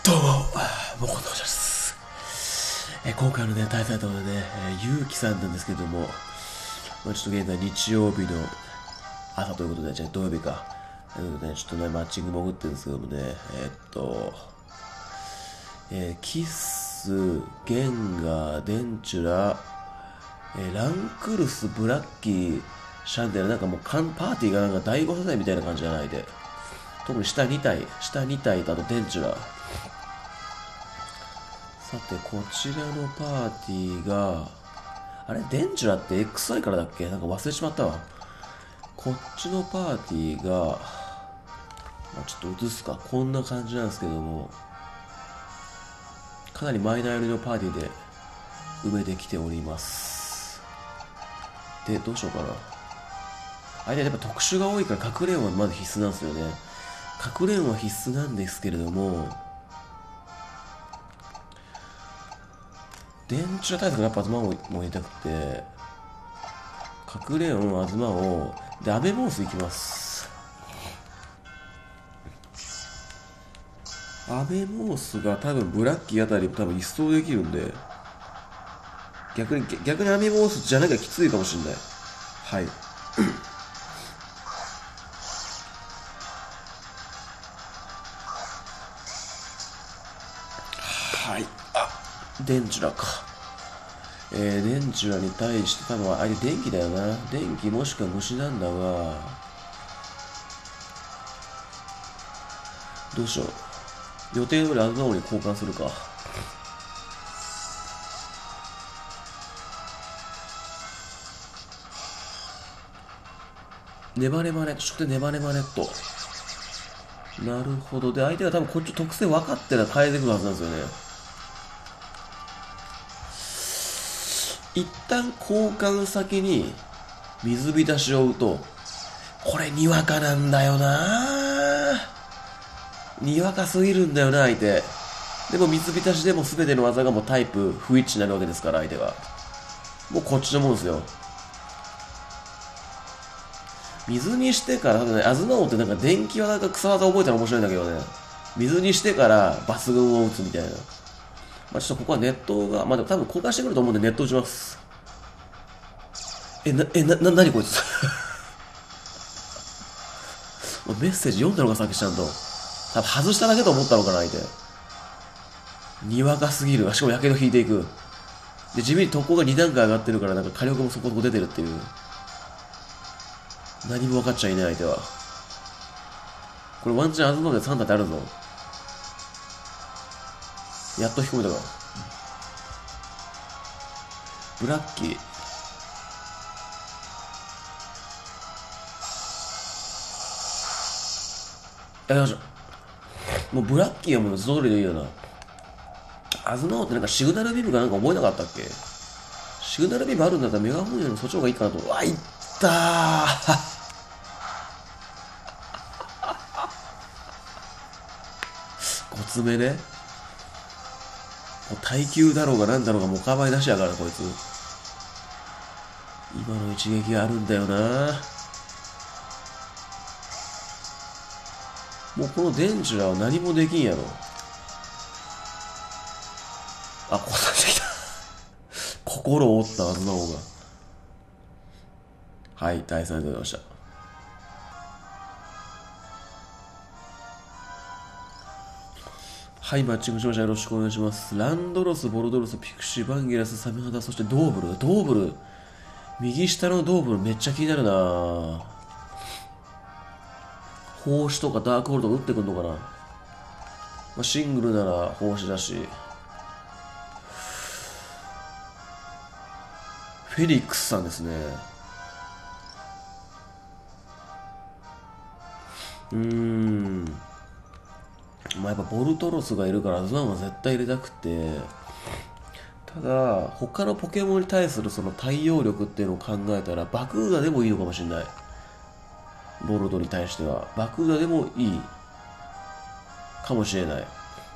どうも、もこのです。今回のね、対戦ということでね、ゆうきさんなんですけども、ちょっと現在日曜日の朝ということで、じゃあ土曜日か。ということで、ちょっとね、マッチング潜ってるんですけどもね、キッス、ゲンガー、デンチュラ、ランクルス、ブラッキー、シャンデル、なんかもうパーティーがなんか第5世代みたいな感じじゃないで、特に下2体とあとデンチュラ。さて、こちらのパーティーが、あれデンチュラって XI からだっけなんか忘れてしまったわ。こっちのパーティーが、ちょっと映すか。こんな感じなんですけども、かなりマイナー寄りのパーティーで埋めてきております。で、どうしようかな。あれやっぱ特殊が多いから隠れんはまず必須なんですよね。隠れんは必須なんですけれども、電柱対策やっぱ東をも入れたくて、隠れん東を、で、アベモースいきます。アベモースが多分ブラッキーあたり多分一掃できるんで、逆にアベモースじゃなきゃきついかもしれない。はい。はい。デンチュラか。デンチュラに対して多分あれ電気だよな。電気もしくは虫なんだが、どうしよう。予定通りアズナオに交換するか。ネバネバネット、初手ネバネバネット。なるほど。で、相手が多分こっち特性分かってら変えてくるはずなんですよね。一旦交換先に水浸しを追うと、これにわかなんだよなにわかすぎるんだよな相手。でも水浸しでも全ての技がもうタイプ不一致になるわけですから相手が。もうこっちのもんですよ。水にしてから、ね、アズナオってなんか電気技か草技覚えたら面白いんだけどね。水にしてから抜群を打つみたいな。ちょっとここはネットが、でも多分交換してくると思うんでネット打ちます。なにこいつメッセージ読んだのかさっきちゃんと。多分外しただけと思ったのかな相手。にわかすぎる。しかもやけど引いていく。で、地味に特攻が2段階上がってるからなんか火力もそこそこ出てるっていう。何も分かっちゃいない相手は。これワンチャンアズノで3打ってあるぞ。やっと引き込めたか。ブラッキー。やりましょう。もうブラッキーはもうその通りでいいよな。アズノーってなんかシグナルビームかなんか覚えなかったっけ。シグナルビームあるんだったらメガホンよりそっちの方がいいかなと。うわ、いったー5つ目ね。もう耐久だろうがなんだろうがもうカバー出しやからなこいつ。今の一撃があるんだよな。もうこのデンチュラは何もできんやろ。こうなってきた心を折ったはずの方が。はい、第3位でございました。はい、マッチングしました。よろしくお願いします。ランドロス、ボルドロス、ピクシー、バンゲラス、サメハダ、そしてドーブル。右下のドーブルめっちゃ気になるな。星とかダークホールとか打ってくんのかな。シングルなら星だし。フェリックスさんですね。やっぱボルトロスがいるからアズワンは絶対入れたくて、ただ他のポケモンに対するその対応力っていうのを考えたらバクーダでもいいのかもしれない。ボルトに対してはバクーダでもいいかもしれない。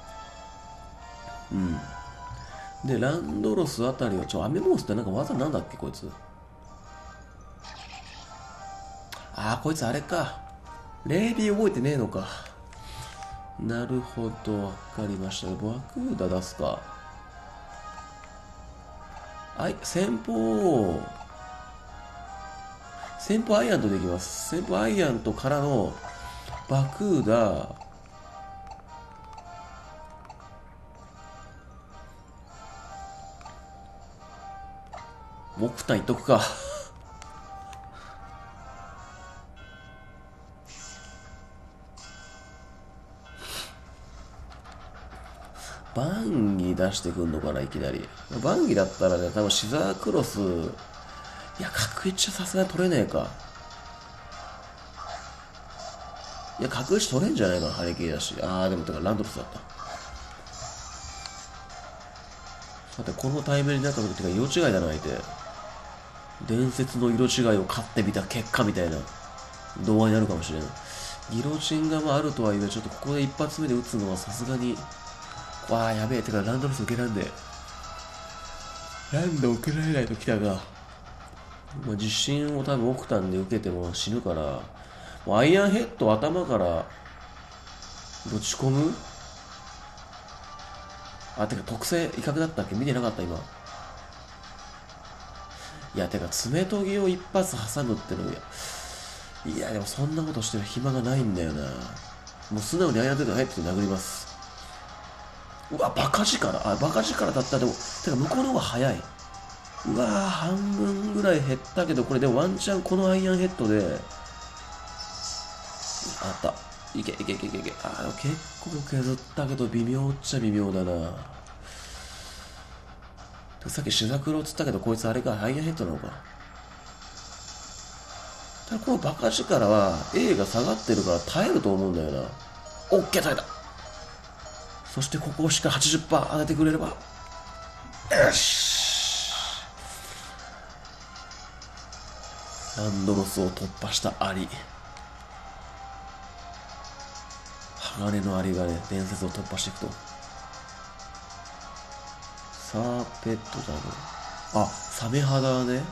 でランドロスあたりはアメモースってなんか技なんだっけこいつ。こいつあれか。レイビー覚えてねえのか。 なるほど、わかりました。バクーダ出すか。先方アイアントできます。先方アイアントからのバクーダ、木炭いっとくか。バンギ出してくんのかな、いきなり。バンギだったらね、多分シザークロス、いや、角一はさすがに取れねえか。いや、角一取れんじゃないかな、ハリケーンだし。でも、てか、ランドロスだった。さて、このタイムになった時、てか、色違いだな、相手。伝説の色違いを勝ってみた結果みたいな動画になるかもしれない。ギロチンがあるとはいえ、ちょっとここで一発目で打つのはさすがに、やべえ。てか、ランドロス受けらんで。ランド受けられないときたが。自信を多分奥単で受けても死ぬから、アイアンヘッド頭からぶち込む。てか特性威嚇だったっけ、見てなかった今。いや、てか爪研ぎを一発挟むってのいやでもそんなことしてる暇がないんだよな。もう素直にアイアンヘッド入って殴ります。バカ力。バカ力だったらでも、てか向こうの方が早い。半分ぐらい減ったけど、これでもワンチャンこのアイアンヘッドで、あった。いけ。結構削ったけど、微妙っちゃ微妙だな。さっきシザクロっつったけど、こいつあれか、アイアンヘッドなのか。ただこのバカ力は A が下がってるから耐えると思うんだよな。オッケー、耐えた。そしてここをしっかり 80% 当ててくれれば。よし。ランドロスを突破したアリ。鋼のアリがね、伝説を突破していくと。サーペットだね。サメ肌ね。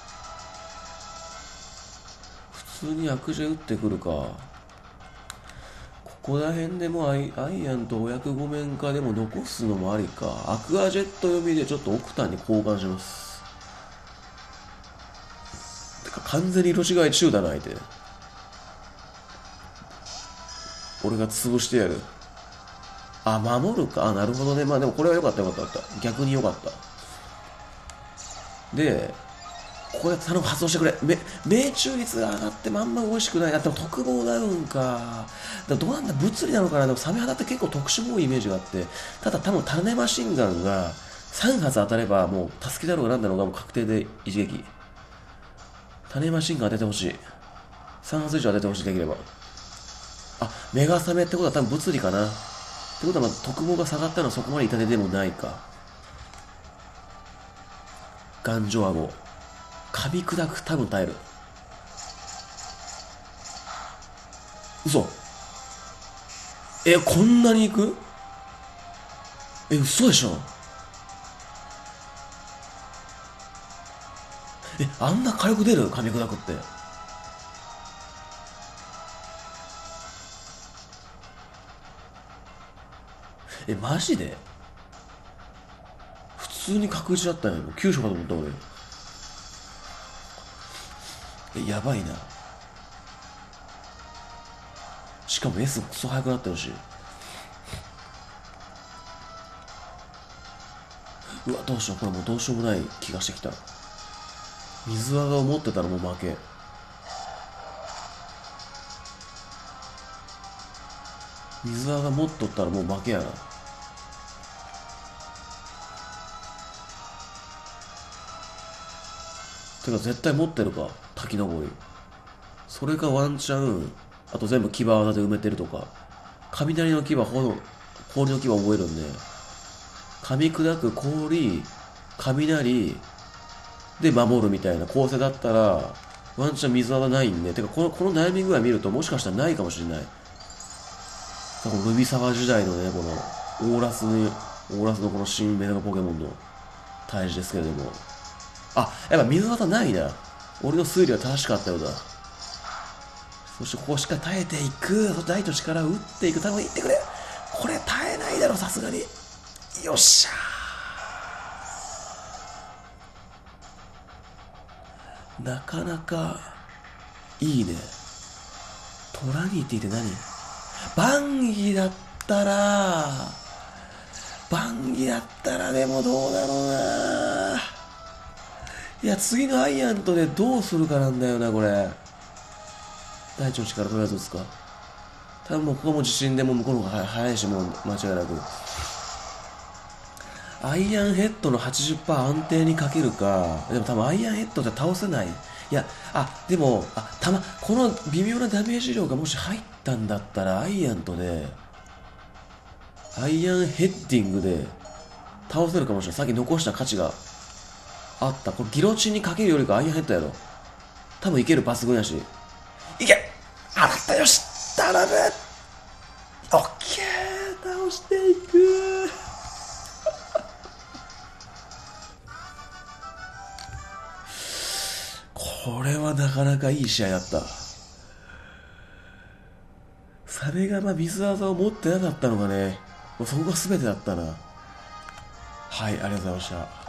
普通に悪事打ってくるか。ここら辺でもアイアンとお役御免かでも残すのもありか。アクアジェット読みでちょっと奥単に交換します。てか完全に色違い中だな、相手。俺が潰してやる。守るか。なるほどね。でもこれは良かった。逆に良かった。で、ここで頼む、発動してくれ。命中率が上がってあんま美味しくない。でも特防ダウンか。どうなんだ、物理なのかな。でもサメ肌って結構特殊も多いイメージがあって。ただ多分種マシンガンが3発当たればもう助けだろうがなんだろうがもう確定で一撃。種マシンガン当ててほしい。3発以上当ててほしい、できれば。メガサメってことは多分物理かな。ってことは特防が下がったのはそこまで痛手でもないか。頑丈顎。噛み砕く、多分耐える。嘘。こんなにいく？嘘でしょ。あんな火力出る？噛み砕くって。マジで？普通に確実だったんや。もう急所かと思った俺。やばいな。しかも S クソ速くなってるし。どうしよう。これもうどうしようもない気がしてきた。水輪を持ってたらもう負け。水輪が持っとったらもう負けやな。てか絶対持ってるか、滝登り。それかワンチャン、あと全部牙技で埋めてるとか。雷の牙、氷の牙覚えるんで、噛み砕く氷、雷で守るみたいな構成だったら、ワンチャン水技ないんで、てかこの悩み具合見るともしかしたらないかもしれない。このルビサワ時代のね、このオーラスのこの新メガポケモンの退治ですけれども。やっぱ水技ないな。俺の推理は正しかったようだ。そしてここしっかり耐えていく。そして愛と力を打っていく。多分いってくれ。 これ耐えないだろ、さすがに。よっしゃー。なかなか、いいね。トラニティって何？バンギだったら、でもどうだろうな。いや、次のアイアントでどうするかなんだよな、これ。大地の力とりあえず打つか。多分もうここも自信でもう向こうの方が早いし、もう間違いなく。アイアンヘッドの 80% 安定にかけるか。でも多分アイアンヘッドじゃ倒せない。いや、でも、この微妙なダメージ量がもし入ったんだったら、アイアントで、アイアンヘッディングで倒せるかもしれない。さっき残した価値があった。これギロチンにかけるよりかアイアンヘッドやろ。多分いける、抜群やし。いけ！当たった、よし！頼む！オッケー！倒していく！これはなかなかいい試合だった。サメが水技を持ってなかったのがね、もうそこが全てだったな。はい、ありがとうございました。